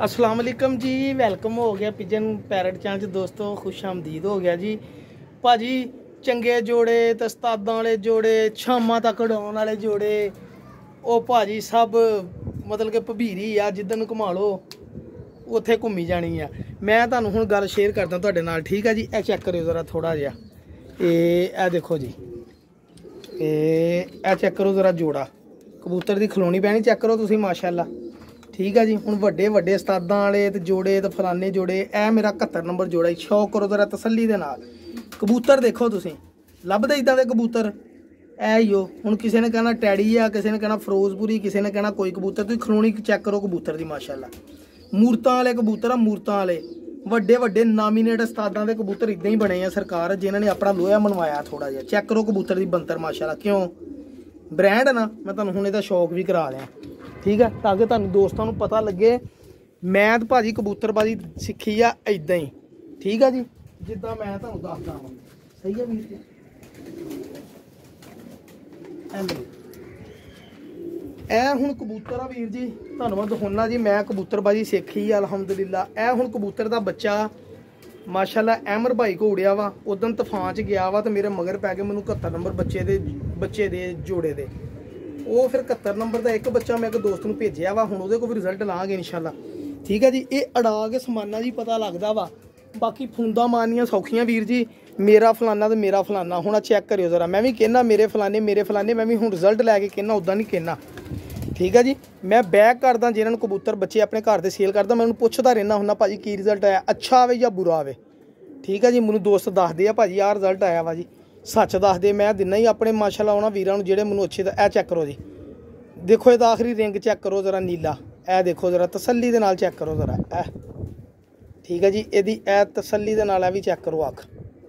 अस्सलाम वालेकुम जी, वेलकम हो गया पिजन पैरट चैनल दोस्तों, खुश आमदीद हो गया जी भाजी। चंगे जोड़े ते उस्तादां वाले जोड़े, शामां तक उड़ाउण वाले जोड़े, ओ भाजी सब मतलब कि भबीरी आ, जिद्धर घुमा लो उत्थे घूमी जानी आ। मैं तुहानूं हुण गल शेयर करदा तुहाडे नाल, ठीक है जी। ए चेक करो जरा थोड़ा जिहा, ए देखो जी, ए चेक करो जरा जोड़ा कबूतर दी खलोनी पैनी चेक करो तुसीं, माशाअल्लाह, ठीक है जी। हुण वड्डे वड्डे उस्तादां वाले ते जोड़े ते फलाने जोड़े, ए मेरा 71 नंबर जोड़ा जी। शौक करो जरा तसल्ली दे नाल, कबूतर देखो तुसीं, लभदे इदां दे कबूतर ऐ ही हो। हुण किसी ने कहना टैडी आ, किसी ने कहना फिरोजपुरी, किसी ने कहना कोई कबूतर, तुसीं खलोनी चेक करो कबूतर दी, माशाअल्लाह। मूरतां वाले कबूतर आ, मूरतां वाले वड्डे वड्डे नामीनेट उस्तादां दे कबूतर इदां ही बने आ सरकार, जिन्हां ने अपना लोहा मनवाया थोड़ा जिहा। चेक करो कबूतर दी बनतर, माशाअल्लाह। क्यों ब्रांड ना, मैं तुहानूं हुण इहदा शौक भी करा दियां, ठीक है, ताकि तुहानूं दोस्तां नूं पता लगे मैं तो भाजी कबूतरबाजी सीखी आ इदां ही, ठीक है जी, जिद्दां मैं तुहानूं दसदा वां। सही है वीर जी। ए हुण कबूतर आ वीर जी, तुहानूं मैं दिखाउणा जी, मैं कबूतरबाजी सीखी आ अलहमदुलिल्लाह। ए हुण कबूतर दा बच्चा माशाअल्लाह अहमर भाई को उड़िया वा, उदन तूफान च गया वा, तो मेरे मगर पै गए, मैनूं 71 नंबर बच्चे दे जोड़े दे। वो फिर 71 नंबर का एक बच्चा मैं एक दोस्त नूं भेजिया वा, हुण उहदे कोल भी रिजल्ट लांगे इंशाअल्लाह, ठीक है जी। ये अड़ा के समाना जी पता लगदा वा, बाकी फूंदा मारनियां सौखियां वीर जी, मेरा फलाना तो मेरा फलाना। हुण चेक करियो जरा, मैं भी कहना मेरे फलाने, मैं भी हुण रिजल्ट लैके कहना, उदां नहीं कहना, ठीक है जी। मैं बैक करदा जिन्हां नूं कबूतर बच्चे अपने घर दे सेल करदा, मैं उन्होंने पुछदा रहना हुन्ना भाजी की रिजल्ट आया, अच्छा आवे या बुरा आवे, ठीक है जी। मैनूं दोस्त दसदे आ भाजी आ रिजल्ट आया वा जी, सच दसदे, मैं दिना ही अपने माशाअल्लाह उन्हां वीरां नूं जेहड़े मैनूं अच्छे। ए चेक करो जी, देखो ये आखिरी रिंग चेक करो जरा नीला, ए देखो जरा तसल्ली दे नाल चेक करो जरा, ए ठीक है जी। यदि ए तसल्ली दे नाल भी चेक करो, अख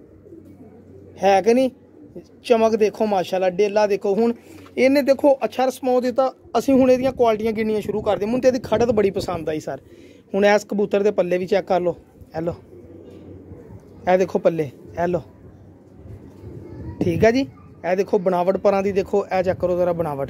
है कि नहीं, चमक देखो माशाअल्लाह, डेला देखो। हुण इन्हें देखो अच्छा रिस्पॉन्स दिता, असीं हुण इहदियां क्वालिटियां गिननियां शुरू कर दी। मैनूं ते इहदी खड़त बड़ी पसंद आई सर। हुण इस कबूतर दे पल्ले भी चेक कर लो, ए लो, ए देखो पल्ले, ए लो, ठीक है जी। ए देखो बनावट परां दी देखो, ए चेक करो जरा बनावट।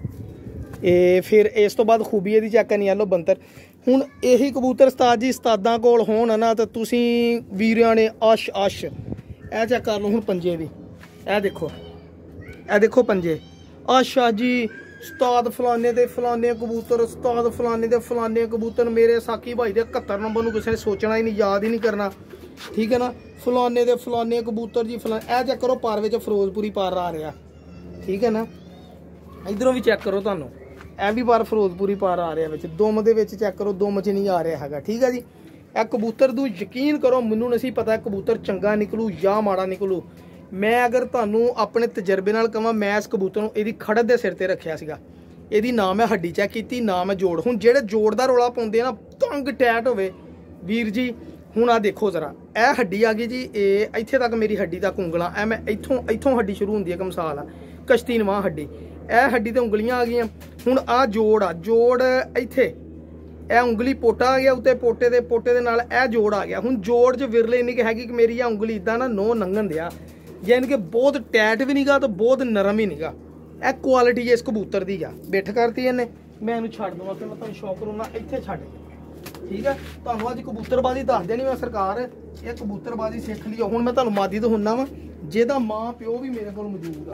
ए फिर इस तो बाद खूबी इहदी चेक करनी, लो बनतर। हुण यही कबूतर उस्ताद जी उस्तादां कोल होण ना, तो तुसीं वीरां ने अश ए चेक कर लो। हुण पंजे भी ए देखो पंजे, अच्छा जी उस्ताद फलाने दे फलाने कबूतर, उस्ताद फलाने दे फलाने कबूतर, मेरे साकी भाई दे 71 नंबर नूं किसी ने सोचना ही नहीं, याद ही नहीं करना, ठीक है ना। फलाने दे फलाने कबूतर जी फलाने, ए चेक करो पर विच फिरोजपुरी पर आ रहा, ठीक है ना। इधरों भी चेक करो, तुहानूं ए भी पर फिरोजपुरी पर आ रहा, दुम दे विच चेक करो, दुम च नहीं आ रहा हैगा, ठीक है जी। ए कबूतर तू यकीन करो, मैनूं नहीं पता कबूतर चंगा निकलू या माड़ा निकलू। मैं अगर तुहानूं अपने तजर्बे नाल कहां, मैं इस कबूतर नूं इहदी खड़त दे सिर ते रखिया सीगा, इहदी ना मैं हड्डी चेक कीती, ना मैं जोड़। हुण जिहड़े जोड़ दा रौला पाउंदे ना, तंग टैट होवे वीर जी, हुण आ देखो जरा, ए हड्डी आ गई जी, ए इत्थे तक मेरी हड्डी तक उंगलां, ए मैं इत्थों हड्डी शुरू हुंदी है, कमसाल आ कश्ती नवां हड्डी, ए हड्डी ते उंगलियां आ गईयां। हुण आ जोड़ इत्थे, ए उंगली पोटा आ गया उत्ते, पोटे दे नाल ए जोड़ आ गया। हुण जोड़ च विरले इन्नी हैगी कि मेरी आ उंगली इदां ना नो लंघन दिया, यानी कि बहुत टैट भी नहीं गा तो बहुत नरम ही नहीं गा। ए क्वालिटी इस कबूतर दी आ, बिठ करती इन्हें, मैं इन्हूं छड्ड दूंगा कि मैं तुहानूं शौक करूँगा इत्थे छड्ड, ठीक है। तुहानूं अज कबूतरबाजी दस देनी मैं सरकार, ये कबूतरबाजी सीख लियो। हुण मैं तुहानूं मादी दिखाउणा वा, जिहदा मां प्यो भी मेरे कोल मौजूद आ।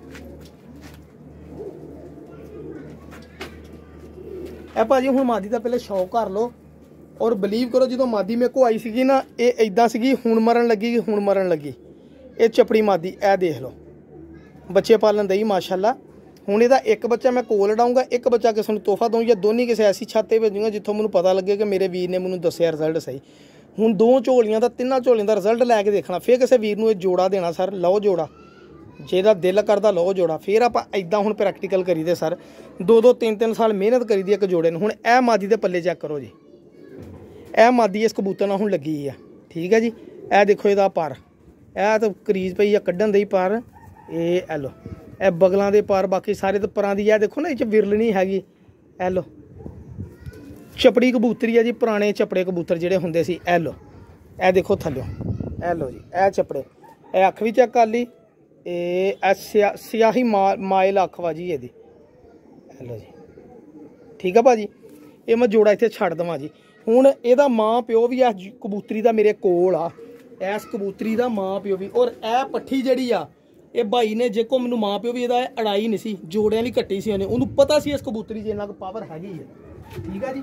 ए भाजी हुण मादी का पहले शौक कर लो, और बिलीव करो जो मादी मेरे को आई सी ना, ये इदां सी, हुण मरन लगी, ये चपड़ी मादी, ए देख लो बच्चे पालन दई माशाअल्लाह। हुण इहदा एक बच्चा मैं कोल डाऊंगा, एक बच्चा किसी को तोहफा दूँ, या दोनों किसी ऐसी छत पर भेजूंगा जितों मैनूं पता लगे कि मेरे वीर ने मैनूं दस्सिया रिजल्ट सही। हुण 2 झोलियां का 3 झोलियां का रिजल्ट लैके देखना, फिर किसी वीर नूं जोड़ा देना, सर लो जोड़ा, जेदा दिल करदा लो जोड़ा। फिर आपां इदां हुण प्रैक्टिकल करीदे सर, 2-2 3-3 साल मेहनत करीदी एक जोड़े नूं। हुण ए मादी दे पल्ले चेक करो जी, ए मादी इस कबूतर नाल हुण लगी है, ठीक है जी। ए देखो इहदा पर, ए तो करीज पई आ कड्ढन दई पर, ए लो ए बगलां दे पर, बाकी सारे तो परां दी ए देखो ना, इह च विरल नहीं हैगी, ए लो चपड़ी कबूतरी है जी, पुराने चपड़े कबूतर जिहड़े हुंदे सी, ए लो ए देखो थल्लों, ए लो जी ए चपड़े, ए अख भी चेक कर ली, स्याही माइल अख वा जी एदी, लो जी, ठीक है भाजी। ये मैं जोड़ा इत्थे छड्ड देवां जी। ਹੁਣ ਇਹਦਾ ਮਾਂ ਪਿਓ ਵੀ ਇਸ ਕਬੂਤਰੀ ਦਾ ਮੇਰੇ ਕੋਲ ਆ, ਇਸ ਕਬੂਤਰੀ ਦਾ ਮਾਂ ਪਿਓ ਵੀ। ਔਰ ਇਹ ਪੱਠੀ ਜਿਹੜੀ ਆ ਇਹ ਭਾਈ ਨੇ ਜੇ ਕੋ ਮੈਨੂੰ ਮਾਂ ਪਿਓ ਵੀ ਇਹਦਾ ਅੜਾਈ ਨਹੀਂ ਸੀ, ਜੋੜਿਆਂ ਲਈ ਕੱਟੀ ਸੀ ਉਹਨੂੰ ਪਤਾ ਸੀ ਇਸ ਕਬੂਤਰੀ 'ਚ ਇੰਨਾ ਕੁ ਪਾਵਰ ਹੈਗੀ ਹੈ, ਠੀਕ ਆ ਜੀ।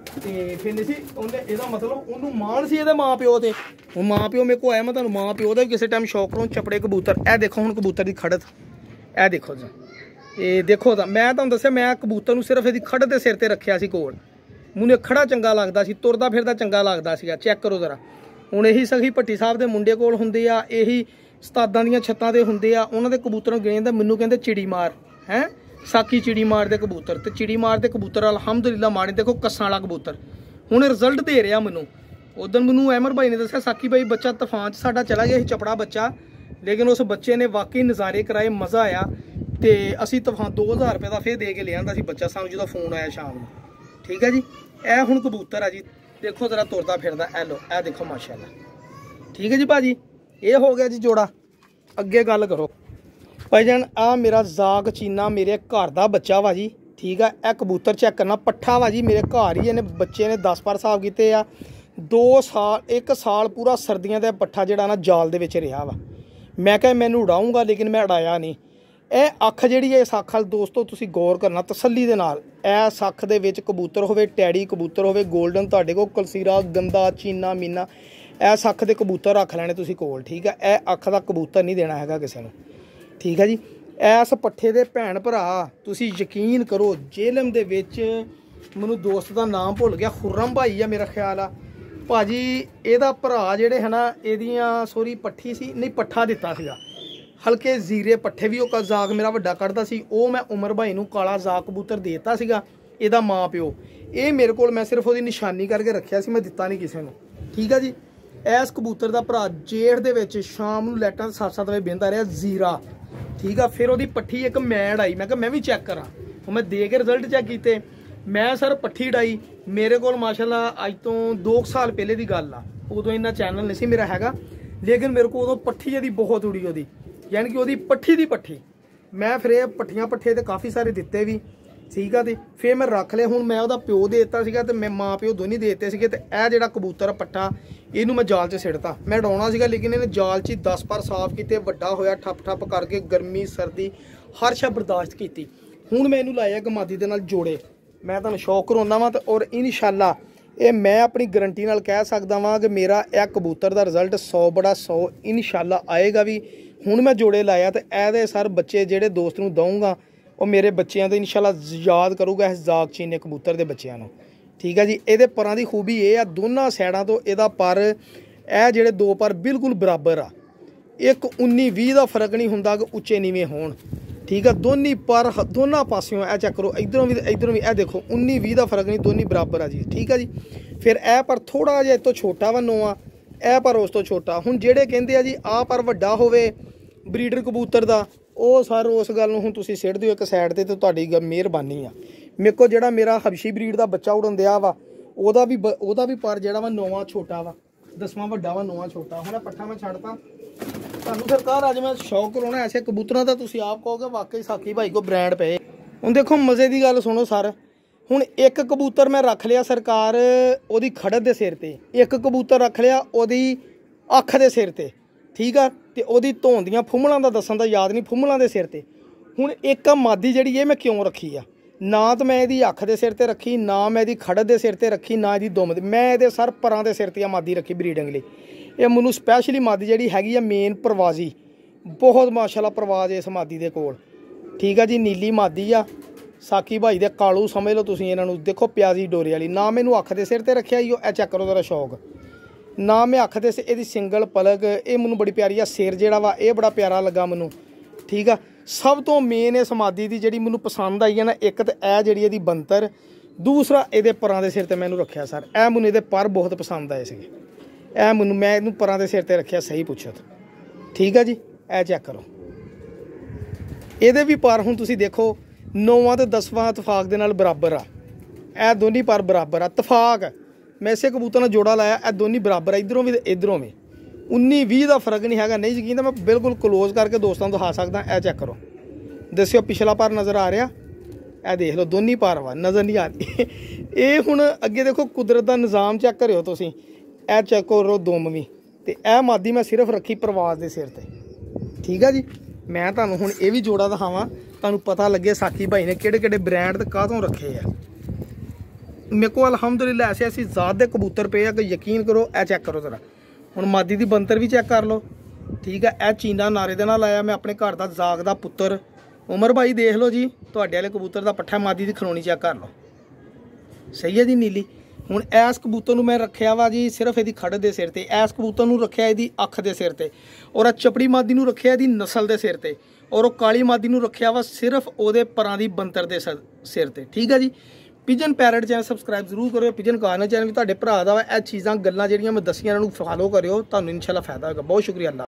ਤੇ ਫਿਰ ਨਹੀਂ ਸੀ ਉਹਨੇ, ਇਹਦਾ ਮਤਲਬ ਉਹਨੂੰ ਮਾਣ ਸੀ ਇਹਦੇ ਮਾਂ ਪਿਓ ਤੇ। ਹੁਣ ਮਾਂ ਪਿਓ ਮੇਰੇ ਕੋਲ ਆਇਆ, ਮੈਂ ਤੁਹਾਨੂੰ ਮਾਂ ਪਿਓ ਦਾ ਵੀ ਕਿਸੇ ਟਾਈਮ ਸ਼ੌਕ ਕਰੂੰ। ਚਪੜੇ ਕਬੂਤਰ ਇਹ ਦੇਖੋ, ਹੁਣ ਕਬੂਤਰ ਦੀ ਖੜਤ ਇਹ ਦੇਖੋ ਜੀ, ਇਹ ਦੇਖੋ ਤਾਂ ਮੈਂ ਤੁਹਾਨੂੰ ਦੱਸਿਆ ਮੈਂ ਕਬੂਤਰ ਨੂੰ ਸਿਰਫ ਇਹਦੀ ਖੜਤ ਦੇ ਸਿਰ ਤੇ ਰੱਖਿਆ ਸੀ ਕੋਲ। ਮੈਨੂੰ ਖੜਾ ਚੰਗਾ ਲੱਗਦਾ ਸੀ, ਤੁਰਦਾ ਫਿਰਦਾ ਚੰਗਾ ਲੱਗਦਾ ਸੀਗਾ। ਚੈੱਕ ਕਰੋ ਜ਼ਰਾ। ਹੁਣ ਇਹੀ ਸਖੀ ਭੱਟੀ ਸਾਹਿਬ ਦੇ ਮੁੰਡੇ ਕੋਲ ਹੁੰਦੇ ਆ, ਇਹੀ ਉਸਤਾਦਾਂ ਦੀਆਂ ਛੱਤਾਂ ਤੇ ਹੁੰਦੇ ਆ, ਉਹਨਾਂ ਦੇ ਕਬੂਤਰਾਂ ਨੂੰ ਗਿਣੇ ਜਾਂਦਾ। ਮੈਨੂੰ ਕਹਿੰਦੇ ਚਿੜੀ ਮਾਰ ਹੈ, ਸਾਕੀ ਚਿੜੀ ਮਾਰ ਦੇ ਕਬੂਤਰ। ਤੇ ਚਿੜੀ ਮਾਰ ਦੇ ਕਬੂਤਰ ਅਲਹਮਦੁਲਿਲਾ ਮਾਰੇ, ਦੇਖੋ ਕੱਸਾਂ ਵਾਲਾ ਕਬੂਤਰ ਹੁਣ ਰਿਜ਼ਲਟ ਦੇ ਰਿਹਾ ਮੈਨੂੰ। ਉਦੋਂ ਮੈਨੂੰ ਅਹਿਮਰ ਭਾਈ ਨੇ ਦੱਸਿਆ ਸਾਕੀ ਭਾਈ ਬੱਚਾ ਤੂਫਾਨ 'ਚ ਸਾਡਾ ਚਲਾ ਗਿਆ ਸੀ, ਚਪੜਾ ਬੱਚਾ, ਲੇਕਿਨ ਉਸ ਬੱਚੇ ਨੇ ਵਾਕਈ ਨਜ਼ਾਰੇ ਕਰਾਏ, ਮਜ਼ਾ ਆਇਆ। ਤੇ ਅਸੀਂ ਤੂਫਾਨ 2000 ਰੁਪਏ ਦਾ ਫਿਰ ਦੇ ਕੇ ਲਿਆਂਦਾ ਸੀ ਬੱਚਾ ਸਾਨੂੰ ਜਦੋਂ ਫੋਨ ਆਇਆ ਸ਼ਾਮ ਨੂੰ, ਠੀਕ ਹੈ ਜੀ। ਇਹ ਹੁਣ ਕਬੂਤਰ ਆ ਜੀ, ਦੇਖੋ ਜ਼ਰਾ ਤੁਰਦਾ ਫਿਰਦਾ। ਇਹ ਲੋ ਇਹ ਦੇਖੋ ਮਾਸ਼ਾਅੱਲਾ, ਠੀਕ ਹੈ ਜੀ ਭਾਜੀ। ਇਹ ਹੋ ਗਿਆ ਜੀ ਜੋੜਾ। ਅੱਗੇ ਗੱਲ ਕਰੋ ਭਾਈ ਜਾਨ। ਆ ਮੇਰਾ ਜ਼ਾਗ ਚੀਨਾ ਮੇਰੇ ਘਰ ਦਾ ਬੱਚਾ ਵਾ ਜੀ, ਠੀਕ ਆ। ਇਹ ਕਬੂਤਰ ਚੈੱਕ ਕਰਨਾ, ਪੱਠਾ ਵਾ ਜੀ, ਮੇਰੇ ਘਰ ਹੀ ਇਹਨੇ ਬੱਚੇ ਨੇ 10 ਪਰ ਹਿਸਾਬ ਕੀਤੇ ਆ। 2 ਸਾਲ 1 ਸਾਲ ਪੂਰਾ ਸਰਦੀਆਂ ਦਾ ਪੱਠਾ ਜਿਹੜਾ ਨਾ ਜਾਲ ਦੇ ਵਿੱਚ ਰਿਹਾ ਵਾ। ਮੈਂ ਕਿਹਾ ਮੈਨੂੰ ਉਡਾਊਂਗਾ, ਲੇਕਿਨ ਮੈਂ ਉਡਾਇਆ ਨਹੀਂ। ਇਹ ਅੱਖ ਜਿਹੜੀ ਹੈ, ਇਸ ਅੱਖ ਵੱਲ ਦੋਸਤੋ ਤੁਸੀਂ ਗੌਰ ਕਰਨਾ ਤਸੱਲੀ ਦੇ ਨਾਲ। ਇਸ ਅੱਖ ਦੇ ਵਿੱਚ ਕਬੂਤਰ ਹੋਵੇ, ਟੈਡੀ ਕਬੂਤਰ ਹੋਵੇ, ਗੋਲਡਨ ਤੁਹਾਡੇ ਕੋਲ, ਕਲਸੀਰਾ, ਗੰਦਾ, ਚੀਨਾ, ਮੀਨਾ, ਇਸ ਅੱਖ ਦੇ ਕਬੂਤਰ ਰੱਖ ਲੈਣੇ ਤੁਸੀਂ ਕੋਲ, ਠੀਕ ਹੈ। ਇਹ ਅੱਖ ਦਾ ਕਬੂਤਰ ਨਹੀਂ ਦੇਣਾ ਹੈਗਾ ਕਿਸੇ ਨੂੰ, ਠੀਕ ਹੈ ਜੀ। ਇਸ ਪੱਠੇ ਦੇ ਭੈਣ ਭਰਾ ਤੁਸੀਂ ਯਕੀਨ ਕਰੋ, ਜੇਲਮ ਦੇ ਵਿੱਚ ਮੈਨੂੰ ਦੋਸਤ ਦਾ ਨਾਮ ਭੁੱਲ ਗਿਆ, ਖੁਰਮ ਭਾਈ ਆ ਮੇਰਾ ਖਿਆਲ ਆ ਭਾਜੀ। ਇਹਦਾ ਭਰਾ ਜਿਹੜੇ ਹੈ ਨਾ, ਇਹਦੀਆਂ ਸੋਰੀ ਪੱਠੀ ਸੀ ਨਹੀਂ, ਪੱਠਾ ਦਿੱਤਾ ਸੀਗਾ। ਹਲਕੇ ਜ਼ੀਰੇ ਪੱਠੇ ਵੀ ਉਹ ਜ਼ਾਗ ਮੇਰਾ ਵੱਡਾ ਕੱਢਦਾ ਸੀ, ਉਹ ਮੈਂ ਉਮਰ ਭਾਈ ਨੂੰ ਕਾਲਾ ਜ਼ਾਗ ਕਬੂਤਰ ਦੇ ਦਿੱਤਾ ਸੀਗਾ। ਇਹਦਾ ਮਾਂ ਪਿਓ ਇਹ ਮੇਰੇ ਕੋਲ, ਮੈਂ ਸਿਰਫ ਉਹਦੀ ਨਿਸ਼ਾਨੀ ਕਰਕੇ ਰੱਖਿਆ ਸੀ, ਮੈਂ ਦਿੱਤਾ ਨਹੀਂ ਕਿਸੇ ਨੂੰ, ਠੀਕ ਆ ਜੀ। ਇਸ ਕਬੂਤਰ ਦਾ ਭਰਾ ਜੇਠ ਦੇ ਵਿੱਚ ਸ਼ਾਮ ਨੂੰ ਲਾਈਟਾਂ 7-7 ਵਜੇ ਬਹਿੰਦਾ ਰਿਹਾ ਜ਼ੀਰਾ, ਠੀਕ ਆ। ਫਿਰ ਉਹਦੀ ਪੱਠੀ ਇੱਕ ਮੈਂ ਉਡਾਈ, ਮੈਂ ਕਿਹਾ ਮੈਂ ਵੀ ਚੈੱਕ ਕਰਾਂ। ਉਹ ਮੈਂ ਦੇ ਕੇ ਰਿਜ਼ਲਟ ਚੈੱਕ ਕੀਤੇ, ਮੈਂ ਸਰ ਪੱਠੀ ਉਡਾਈ ਮੇਰੇ ਕੋਲ ਮਾਸ਼ਾਅੱਲਾ ਅੱਜ ਤੋਂ 2 ਸਾਲ ਪਹਿਲੇ ਦੀ ਗੱਲ ਆ। ਉਦੋਂ ਇੰਨਾ ਚੈਨਲ ਨਹੀਂ ਸੀ ਮੇਰਾ ਹੈਗਾ, ਲੇਕਿਨ ਮੇਰੇ ਕੋਲ ਉਦੋਂ ਪੱਠੀ ਇਹਦੀ ਬਹੁਤ ਉੜੀ ਉਹਦੀ, ਯਾਨੀ ਕਿ ਉਹਦੀ ਪੱਠੀ ਦੀ ਪੱਠੀ। ਮੈਂ ਫਿਰ ਇਹ ਪੱਠੀਆਂ ਪੱਠੇ ਤੇ ਕਾਫੀ ਸਾਰੇ ਦਿੱਤੇ ਵੀ, ਠੀਕ ਆ। ਤੇ ਫਿਰ ਮੈਂ ਰੱਖ ਲਏ। ਹੁਣ ਮੈਂ ਉਹਦਾ ਪਿਓ ਦੇ ਦਿੱਤਾ ਸੀਗਾ ਤੇ ਮੈਂ ਮਾਂ ਪਿਓ ਦੋਨੇ ਦੇ ਦਿੱਤੇ ਸੀਗੇ। ਤੇ ਇਹ ਜਿਹੜਾ ਕਬੂਤਰ ਪੱਠਾ ਇਹਨੂੰ ਮੈਂ ਜਾਲ 'ਚ ਸਿੱਟਤਾ। ਮੈਂ ਉਡਾਉਣਾ ਸੀਗਾ, ਲੇਕਿਨ ਇਹਨੇ ਜਾਲ 'ਚ 10 ਪਰ ਸਾਫ਼ ਕੀਤੇ, ਵੱਡਾ ਹੋਇਆ, ਠੱਪ ਠੱਪ ਕਰਕੇ, ਗਰਮੀ ਸਰਦੀ ਹਰ ਸ਼ਾ ਬਰਦਾਸ਼ਤ ਕੀਤੀ। ਹੁਣ ਮੈਂ ਇਹਨੂੰ ਲਾਇਆ ਗਮਾਦੀ ਦੇ ਨਾਲ ਜੋੜੇ। ਮੈਂ ਤੁਹਾਨੂੰ ਸ਼ੌਕ ਕਰਾਉਂਦਾ ਵਾਂ, ਤੇ ਔਰ ਇਨਸ਼ਾਅੱਲਾ ਇਹ ਮੈਂ ਆਪਣੀ ਗਰੰਟੀ ਨਾਲ ਕਹਿ ਸਕਦਾ ਵਾਂ ਕਿ ਮੇਰਾ ਇਹ ਕਬੂਤਰ ਦਾ ਰਿਜ਼ਲਟ 100 ਬੜਾ 100 ਇਨਸ਼ਾਅੱਲਾ ਆਏਗਾ ਵੀ। ਹੁਣ ਮੈਂ ਜੋੜੇ ਲਾਇਆ, ਤੇ ਇਹਦੇ ਸਰ ਬੱਚੇ ਜਿਹੜੇ ਦੋਸਤ ਨੂੰ ਦਊਂਗਾ ਉਹ ਮੇਰੇ ਬੱਚਿਆਂ ਤੋਂ ਇਨਸ਼ਾਅੱਲਾ ਯਾਦ ਕਰੂਗਾ ਇਸ ਜ਼ਾਗ ਚੀਨੇ ਕਬੂਤਰ ਦੇ ਬੱਚਿਆਂ ਨੂੰ, ਠੀਕ ਹੈ ਜੀ। ਇਹਦੇ ਪਰਾਂ ਦੀ ਖੂਬੀ ਇਹ ਆ, ਦੋਨਾਂ ਸਾਈਡਾਂ ਤੋਂ ਇਹਦਾ ਪਰ ਇਹ ਜਿਹੜੇ 2 ਪਰ ਬਿਲਕੁਲ ਬਰਾਬਰ ਆ। ਇੱਕ 19-20 ਦਾ ਫਰਕ ਨਹੀਂ ਹੁੰਦਾ ਕਿ ਉੱਚੇ ਨੀਵੇਂ ਹੋਣ, ਠੀਕ ਆ। ਦੋਨੀ ਪਰ ਦੋਨਾਂ ਪਾਸਿਓਂ ਇਹ ਚੈੱਕ ਕਰੋ, ਇਧਰੋਂ ਵੀ ਇਧਰੋਂ ਵੀ, ਇਹ ਦੇਖੋ 19-20 ਦਾ ਫਰਕ ਨਹੀਂ, ਦੋਨੀ ਬਰਾਬਰ ਆ ਜੀ, ਠੀਕ ਆ ਜੀ। ਫਿਰ ਇਹ ਪਰ ਥੋੜਾ ਜਿਹਾ ਇਹ ਤੋਂ ਛੋਟਾ ਵਾ 9 ਆ, ਇਹ ਪਰ ਉਸ ਤੋਂ ਛੋਟਾ। ਹੁਣ ਜਿਹੜੇ ਕਹਿੰਦੇ ਆ ਜੀ ਆਹ ਪਰ ਵੱਡਾ ਹੋਵੇ ਬਰੀਡਰ ਕਬੂਤਰ ਦਾ, ਉਹ ਸਰ ਉਸ ਗੱਲ ਨੂੰ ਹੁਣ ਤੁਸੀਂ ਸਿੱਟ ਦਿਓ ਇੱਕ ਸਾਈਡ ਤੇ ਤੁਹਾਡੀ ਮਿਹਰਬਾਨੀ ਆ। ਮੇਰੇ ਕੋਲ ਜਿਹੜਾ ਮੇਰਾ ਹਬਸ਼ੀ ਬਰੀਡ ਦਾ ਬੱਚਾ ਉਡਣ ਦਿਆ ਵਾ, ਉਹਦਾ ਵੀ ਪਰ ਜਿਹੜਾ ਵਾ 9ਵਾਂ ਛੋਟਾ ਵਾ, 10ਵਾਂ ਵੱਡਾ ਵਾ, 9ਵਾਂ ਛੋਟਾ। ਹੁਣ ਇਹ ਪੱਠਾ ਮੈਂ ਛੱਡਤਾ। ਤੁਹਾਨੂੰ ਸਰਕਾਰ ਅੱਜ ਮੈਂ ਸ਼ੌਕ ਕਰਾਉਣਾ ਐਸੇ ਕਬੂਤਰਾਂ ਦਾ, ਤੁਸੀਂ ਆਪ ਕਹੋਗੇ ਵਾਕਈ ਸਾਕੀ ਭਾਈ ਕੋ ਬ੍ਰਾਂਡ ਪਏ। ਹੁਣ ਦੇਖੋ ਮਜ਼ੇ ਦੀ ਗੱਲ ਸੁਣੋ ਸਰ। ਹੁਣ ਇੱਕ ਕਬੂਤਰ ਮੈਂ ਰੱਖ ਲਿਆ ਸਰਕਾਰ ਉਹਦੀ ਖੜਤ ਦੇ ਸਿਰ ਤੇ, ਇੱਕ ਕਬੂਤਰ ਰੱਖ ਲਿਆ ਉਹਦੀ ਅੱਖ ਦੇ ਸਿਰ ਤੇ, ਠੀਕ ਆ। ਤੇ ਉਹਦੀ ਧੌਣ ਦੀਆਂ ਫੁੰਮਲਾਂ ਦਾ ਦੱਸਣ ਦਾ ਯਾਦ ਨਹੀਂ, ਫੁੰਮਲਾਂ ਦੇ ਸਿਰ ਤੇ। ਹੁਣ ਇੱਕ ਮਾਦੀ ਜਿਹੜੀ ਇਹ ਮੈਂ ਕਿਉਂ ਰੱਖੀ ਆ, ਨਾ ਤਾਂ ਮੈਂ ਇਹਦੀ ਅੱਖ ਦੇ ਸਿਰ ਤੇ ਰੱਖੀ, ਨਾ ਮੈਂ ਇਹਦੀ ਖੜਤ ਦੇ ਸਿਰ ਤੇ ਰੱਖੀ, ਨਾ ਇਹਦੀ ਦੁਮ ਦੇ, ਮੈਂ ਇਹਦੇ ਸਰ ਪਰਾਂ ਦੇ ਸਿਰ ਤੇ ਆ ਮਾਦੀ ਰੱਖੀ ਬਰੀਡਿੰਗ ਲਈ। ਇਹ ਮੈਨੂੰ ਸਪੈਸ਼ਲੀ ਮਾਦੀ ਜਿਹੜੀ ਹੈਗੀ ਆ ਮੇਨ ਪ੍ਰਵਾਜ਼ੀ, ਬਹੁਤ ਮਾਸ਼ਾਅੱਲਾ ਪ੍ਰਵਾਜ਼ ਇਸ ਮਾਦੀ ਦੇ ਕੋਲ, ਠੀਕ ਆ ਜੀ। ਨੀਲੀ ਮਾਦੀ ਆ, ਸਾਕੀ ਭਾਈ ਦੇ ਕਾਲੂ ਸਮਝ ਲਓ ਤੁਸੀਂ ਇਹਨਾਂ ਨੂੰ। ਦੇਖੋ ਪਿਆਜ਼ੀ ਡੋਰੇ ਵਾਲੀ, ਨਾ ਮੈਨੂੰ ਅੱਖ ਦੇ ਸਿਰ ਤੇ ਰੱਖਿਆ ਹੀ, ਇਹ ਚੈੱਕ ਕਰੋ ਜ਼ਰਾ ਸ਼ੌਕ, ਨਾ ਮੈਂ ਅੱਖ ਦੇ ਇਹਦੀ ਸਿੰਗਲ ਪਲਕ, ਇਹ ਮੈਨੂੰ ਬੜੀ ਪਿਆਰੀ ਆ। ਸਿਰ ਜਿਹੜਾ ਵਾ ਇਹ ਬੜਾ ਪਿਆਰਾ ਲੱਗਾ ਮੈਨੂੰ, ਠੀਕ ਆ। ਸਭ ਤੋਂ ਮੇਨ ਇਸ ਮਾਦੀ ਦੀ ਜਿਹੜੀ ਮੈਨੂੰ ਪਸੰਦ ਆਈ ਹੈ ਨਾ, ਇੱਕ ਤਾਂ ਇਹ ਜਿਹੜੀ ਇਹਦੀ ਬੰਤਰ, ਦੂਸਰਾ ਇਹਦੇ ਪਰਾਂ ਦੇ ਸਿਰ ਤੇ ਮੈਨੂੰ ਰੱਖਿਆ ਸਰ। ਇਹ ਮੈਨੂੰ ਇਹਦੇ ਪਰ ਬਹੁਤ ਪਸੰਦ ਆਏ ਸੀਗੇ, ਇਹ ਮੈਨੂੰ ਮੈਂ ਇਹਨੂੰ ਪਰਾਂ ਦੇ ਸਿਰ ਤੇ ਰੱਖਿਆ, ਸਹੀ ਪੁੱਛੋ, ਠੀਕ ਆ ਜੀ। ਇਹ ਚੈੱਕ ਕਰੋ, ਇਹਦੇ ਵੀ ਪਰ ਹੁਣ ਤੁਸੀਂ ਦੇਖੋ 9ਵਾਂ ਤੇ 10ਵਾਂ ਇਤਫਾਕ ਦੇ ਨਾਲ ਬਰਾਬਰ ਆ। ਇਹ ਦੋਨੀ ਪਰ ਬਰਾਬਰ ਆ, ਇਤਫਾਕ। ਮੈਂ ਇਸੇ ਕਬੂਤਰ ਨਾਲ ਜੋੜਾ ਲਾਇਆ, ਇਹ ਦੋਨੀ ਬਰਾਬਰ ਆ, ਇੱਧਰੋਂ ਵੀ ਤੇ ਇੱਧਰੋਂ ਵੀ। 19-20 ਦਾ ਫਰਕ ਨਹੀਂ ਹੈਗਾ। ਨਹੀਂ ਯਕੀਨ ਤਾਂ ਮੈਂ ਬਿਲਕੁਲ ਕਲੋਜ਼ ਕਰਕੇ ਦੋਸਤਾਂ ਨੂੰ ਦਿਖਾ ਸਕਦਾ। ਇਹ ਚੈੱਕ ਕਰੋ, ਦੱਸਿਓ ਪਿਛਲਾ ਪਰ ਨਜ਼ਰ ਆ ਰਿਹਾ, ਇਹ ਦੇਖ ਲਓ ਦੋਨੀ ਪਾਰਵਾ ਨਜ਼ਰ नहीं आती। ਇਹ ਹੁਣ ਅੱਗੇ ਦੇਖੋ ਕੁਦਰਤ ਦਾ ਨਿਜ਼ਾਮ ਚੈੱਕ ਕਰਿਓ ਤੁਸੀਂ। ਇਹ ਚੈੱਕ ਕਰੋ ਦੁੰਮ ਵੀ ਤੇ ਇਹ ਮਾਦੀ ਮੈਂ ਸਿਰਫ ਰੱਖੀ ਪ੍ਰਵਾਸ ਦੇ ਸਿਰ ਤੇ। ਠੀਕ ਆ ਜੀ, ਮੈਂ ਤੁਹਾਨੂੰ ਹੁਣ ਇਹ ਵੀ ਜੋੜਾ ਦਿਖਾਵਾਂ, ਤੁਹਾਨੂੰ ਪਤਾ ਲੱਗੇ ਸਾਕੀ ਭਾਈ ਨੇ ਕਿਹੜੇ ਕਿਹੜੇ ਬ੍ਰਾਂਡ ਤੇ ਕਾਹਤੋਂ ਰੱਖੇ ਆ। ਮੇਰੇ ਕੋਲ ਅਲਹਮਦੁਲਿਲਾ ਐਸੇ ਐਸੀ ਜ਼ਾਤ ਦੇ ਕਬੂਤਰ ਪਏ ਆ ਕਿ ਯਕੀਨ ਕਰੋ। ਇਹ ਚੈੱਕ ਕਰੋ ਜ਼ਰਾ, ਹੁਣ ਮਾਦੀ ਦੀ ਬੰਤਰ ਵੀ ਚੈੱਕ ਕਰ ਲਓ। ਠੀਕ ਹੈ, ਇਹ ਚੀਨਾ ਨਾਰੇ ਦੇ ਨਾਲ ਆਇਆ, ਮੈਂ ਆਪਣੇ ਘਰ ਦਾ ਜ਼ਾਗ ਦਾ ਪੁੱਤਰ। ਉਮਰ ਭਾਈ ਦੇਖ ਲਓ ਜੀ, ਤੁਹਾਡੇ ਵਾਲੇ ਕਬੂਤਰ ਦਾ ਪੱਠਾ ਮਾਦੀ ਦੀ ਖਲੋਣੀ ਚੈੱਕ ਕਰ ਲਓ। ਸਹੀ ਹੈ ਜੀ ਨੀਲੀ। ਹੁਣ ਇਸ ਕਬੂਤਰ ਨੂੰ ਮੈਂ ਰੱਖਿਆ ਵਾ ਜੀ ਸਿਰਫ ਇਹਦੀ ਖੜ ਦੇ ਸਿਰ ਤੇ, ਇਸ ਕਬੂਤਰ ਨੂੰ ਰੱਖਿਆ ਇਹਦੀ ਅੱਖ ਦੇ ਸਿਰ ਤੇ, ਔਰ ਆ ਚਪੜੀ ਮਾਦੀ ਨੂੰ ਰੱਖਿਆ ਇਹਦੀ ਨਸਲ ਦੇ ਸਿਰ ਤੇ, ਔਰ ਉਹ ਕਾਲੀ ਮਾਦੀ ਨੂੰ ਰੱਖਿਆ ਵਾ ਸਿਰਫ ਉਹਦੇ ਪਰਾਂ ਦੀ ਬੰਤਰ ਦੇ ਸਿਰ ਤੇ। ਠੀਕ ਹੈ ਜੀ। ਪਿਜਨ ਪੈਰਟ ਚੈਨਲ ਸਬਸਕ੍ਰਾਈਬ ਜ਼ਰੂਰ ਕਰਿਓ। ਪਿਜਨ ਕਾਰਨਰ ਚੈਨਲ ਵੀ ਤੁਹਾਡੇ ਭਰਾ ਦਾ ਵਾ। ਇਹ ਚੀਜ਼ਾਂ ਗੱਲਾਂ ਜਿਹੜੀਆਂ ਮੈਂ ਦੱਸੀਆਂ ਇਹਨਾਂ ਨੂੰ ਫਾਲੋ ਕਰਿਓ, ਤੁਹਾਨੂੰ ਇਨਸ਼ਾਅੱਲਾ ਫਾਇਦਾ ਹੋਏਗਾ। ਬਹੁਤ ਸ਼ੁਕਰੀਆ। ਅੱਲਾ